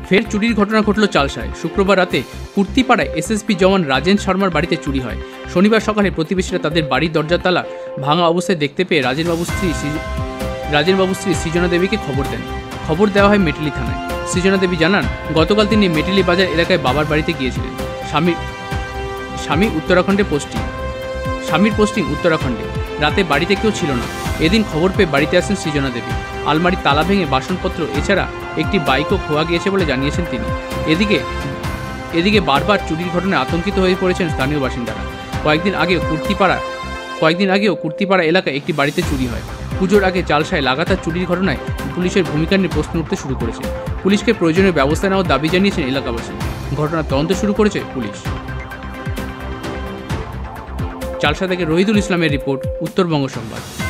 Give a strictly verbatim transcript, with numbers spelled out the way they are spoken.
ফের চুরির ঘটনা ঘটল চালসায়। শুক্রবার রাতে কুর্তিপাড়ায় এসএসপি জওয়ান রাজেন শর্মার বাড়িতে চুরি হয়। শনিবার সকালে প্রতিবেশীরা তাদের বাড়ির দরজার তালা ভাঙা অবস্থায় দেখতে পেয়ে রাজেনবাবুর স্ত্রী রাজেনবাবুর স্ত্রী সৃজনা দেবীকে খবর দেন। খবর দেওয়া হয় মেটেলি থানায়। সৃজনা দেবী জানান, গতকাল তিনি মেটেলি বাজার এলাকায় বাবার বাড়িতে গিয়েছিলেন। স্বামী স্বামী উত্তরাখণ্ডে পোস্টিং স্বামীর পোস্টিং উত্তরাখণ্ডে। রাতে বাড়িতে কেউ ছিল না। এদিন খবর পেয়ে বাড়িতে আসেন সৃজনা দেবী। আলমারির তালা ভেঙে বাসনপত্র এছাড়া একটি বাইকও খোয়া গিয়েছে বলে জানিয়েছেন তিনি। এদিকে এদিকে বারবার চুরির ঘটনায় আতঙ্কিত হয়ে পড়েছেন স্থানীয় বাসিন্দারা। কয়েকদিন আগেও কুর্তিপাড়া কয়েকদিন আগেও কুর্তিপাড়া এলাকায় একটি বাড়িতে চুরি হয়। পুজোর আগে চালসায় লাগাতার চুরির ঘটনায় পুলিশের ভূমিকা নিয়ে প্রশ্ন উঠতে শুরু করেছে। পুলিশকে প্রয়োজনীয় ব্যবস্থা নেওয়ার দাবি জানিয়েছেন এলাকাবাসী। ঘটনার তদন্ত শুরু করেছে পুলিশ। চালসা থেকে রহিদুল ইসলামের রিপোর্ট, উত্তরবঙ্গ সংবাদ।